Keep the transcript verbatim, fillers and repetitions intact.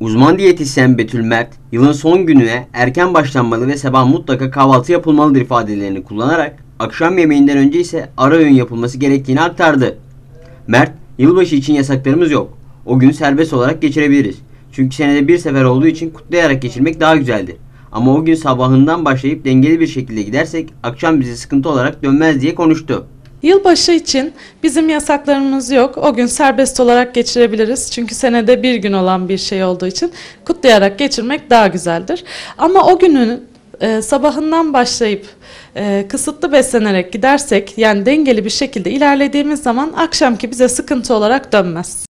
Uzman diyetisyen Betül Mert, yılın son gününe erken başlanmalı ve sabah mutlaka kahvaltı yapılmalıdır ifadelerini kullanarak akşam yemeğinden önce ise ara öğün yapılması gerektiğini aktardı. Mert, yılbaşı için yasaklarımız yok. O gün serbest olarak geçirebiliriz. Çünkü senede bir sefer olduğu için kutlayarak geçirmek daha güzeldir. Ama o gün sabahından başlayıp dengeli bir şekilde gidersek akşam bize sıkıntı olarak dönmez diye konuştu. Yılbaşı için bizim yasaklarımız yok. O gün serbest olarak geçirebiliriz. Çünkü senede bir gün olan bir şey olduğu için kutlayarak geçirmek daha güzeldir. Ama o günün e, sabahından başlayıp e, kısıtlı beslenerek gidersek, yani dengeli bir şekilde ilerlediğimiz zaman akşamki bize sıkıntı olarak dönmez.